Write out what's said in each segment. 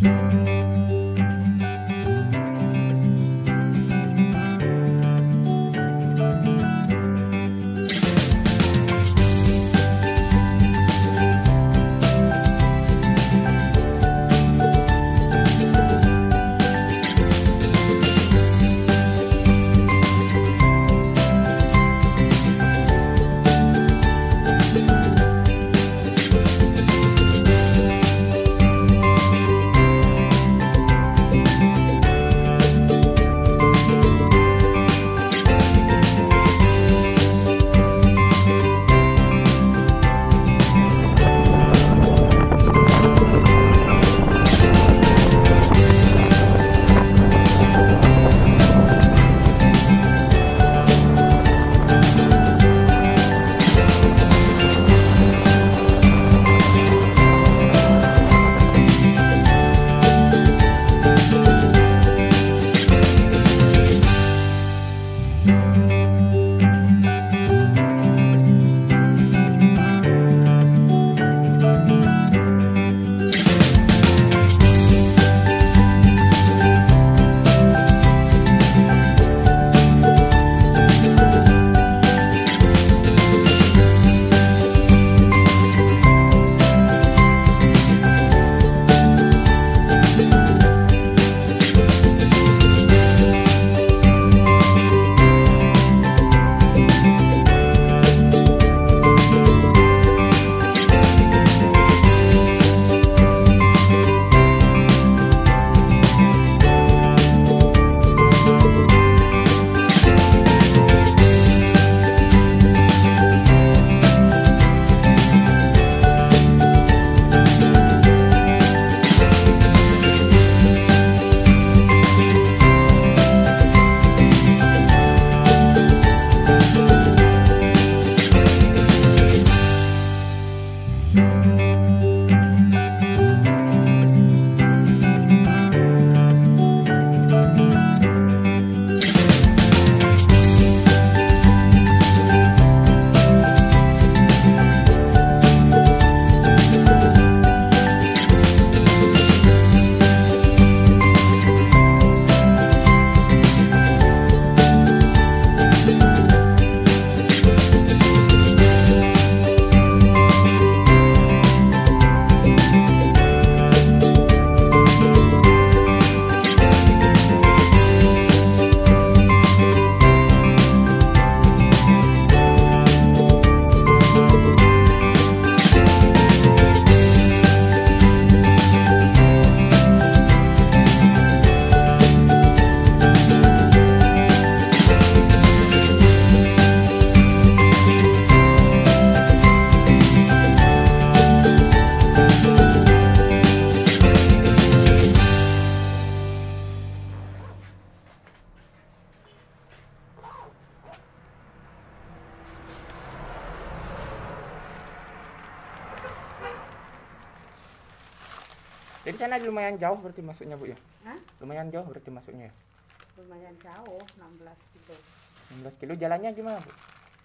Jadi sana lumayan jauh berarti masuknya Bu ya? Hah? Lumayan jauh berarti masuknya ya? Lumayan jauh, 16 kilo. 16 kilo jalannya gimana Bu?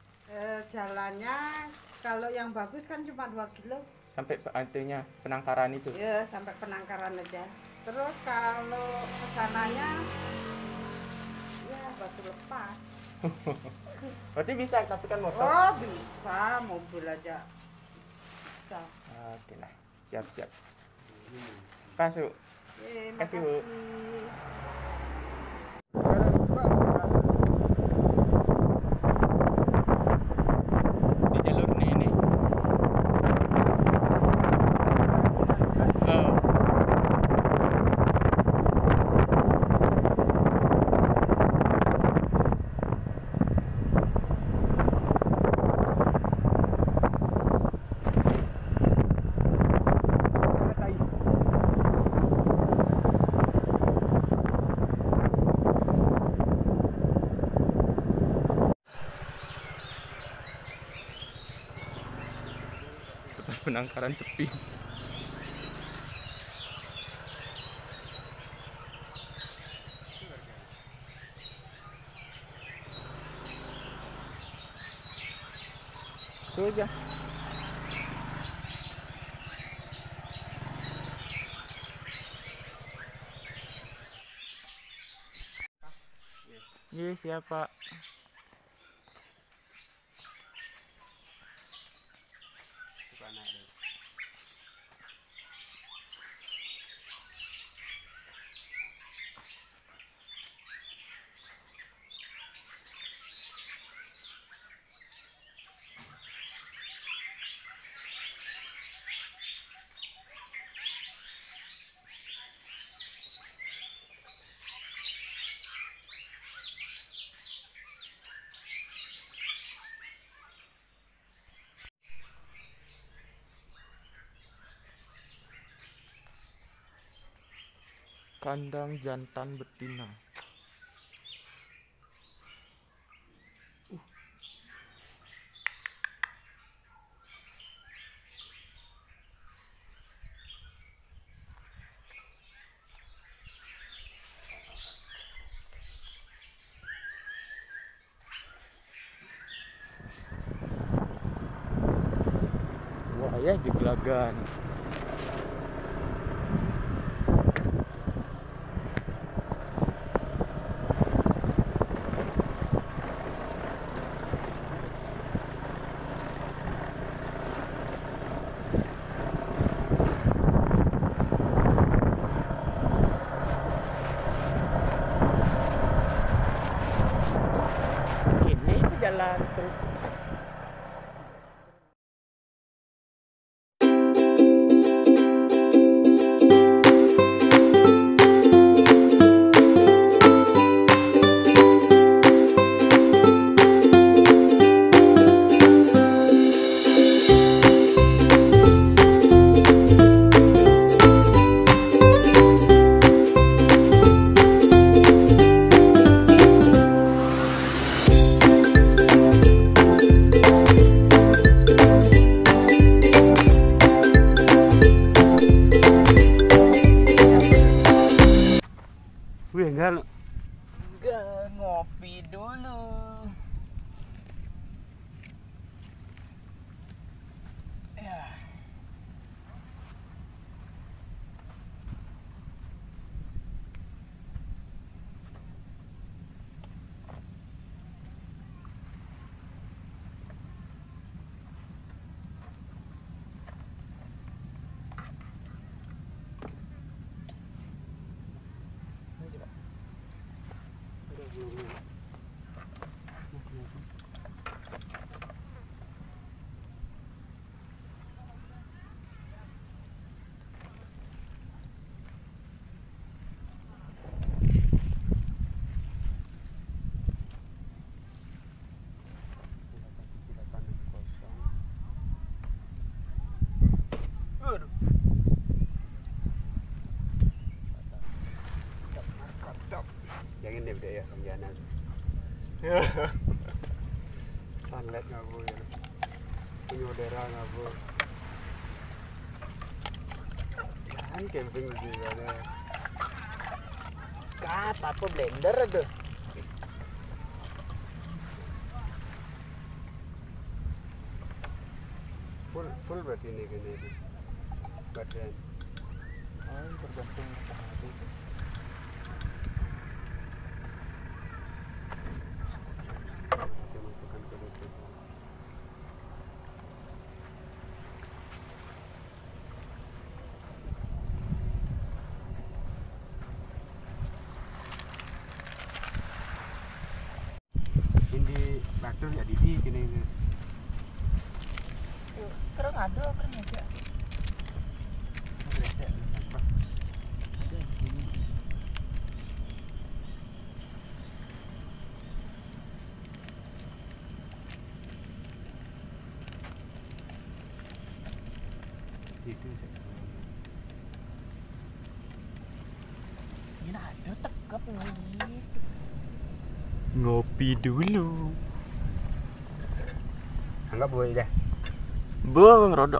Jalannya kalau yang bagus kan cuma 2 kilo. Sampai artinya penangkaran itu? Ya, sampai penangkaran aja. Terus kalau kesananya ya batu lepas. Berarti bisa, tapi kan motor? Oh bisa, mobil aja bisa. Oke lah, siap-siap. Kasih Bu. Kasih Bu. Di jalur ini. Penangkaran sepi. Itu aja. Iya siapa? Kandang jantan betina. Wah ya jeglagan. Ini jalan terus. Wih, enggak. Enggak, ngopi dulu. Ya. Ini coba. Aduh. Jangan deh udah ya pembianan. Sunlight ngabur ya. Punya udara ngabur. Kan camping di sana. Kat, apa blender tuh? Full berarti ini kayaknya itu. Badan. Oh, tergantung matahari. Kita masukkan ke lutut. Ini bakul ya Didi kini ini. Kerang ada, kerang aja. Itu Ini ada tegap nulis. ngopi dulu. Anggap boleh dah. Bang rodok.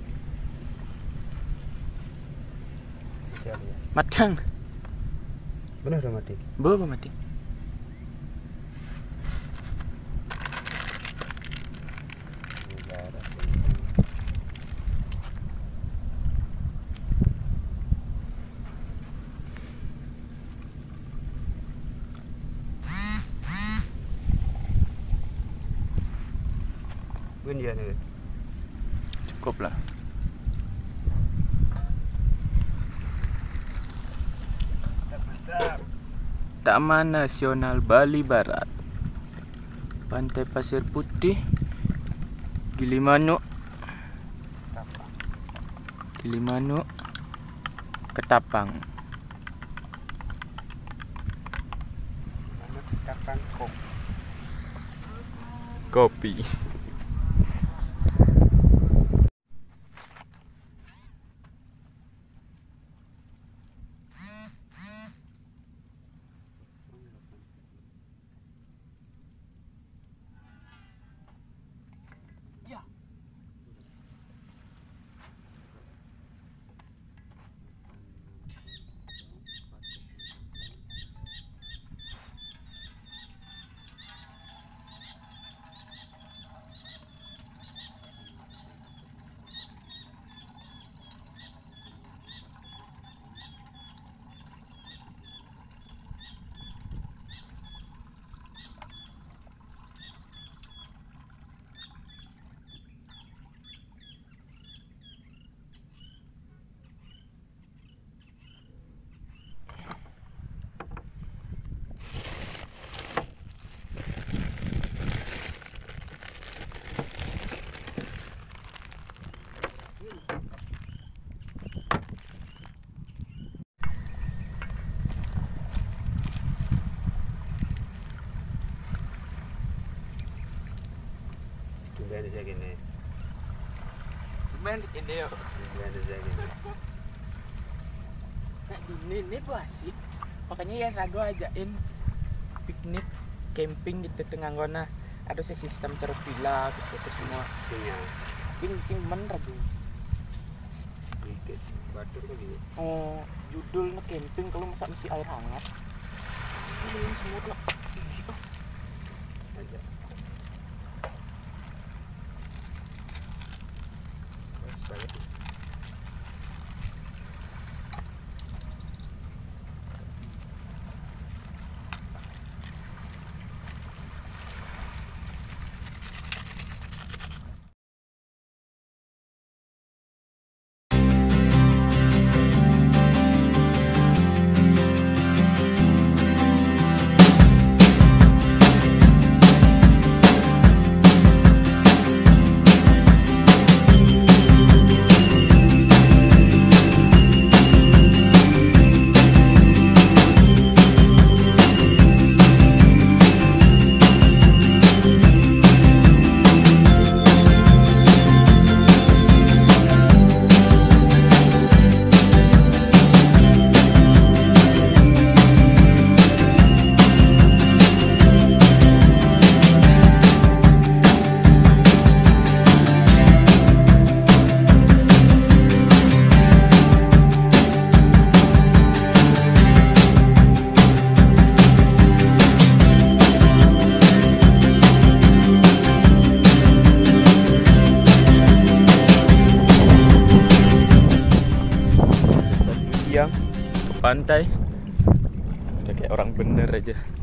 Siap ya. Matang. Benar udah mati. Bang mati. Mungkin ya nih. Cukup lah. Taman Nasional Bali Barat, Pantai Pasir Putih, Gilimanuk, Ketapang. Mana Ketapang Kopi. Tumben aja gini. Main ini yuk. Tumben aja gini. Kayak gini nih tuh asik. Makanya ya ragu ajain piknik camping gitu tengah gona. Ada sistem ceruk villa gitu semua. Punya Cing men ragu. dikit. Batur kok gitu. Oh, judulnya camping kalau masak mesti air hangat. Ini semut lah. Aja. Pas banget. Siang ke pantai udah kayak orang bener aja.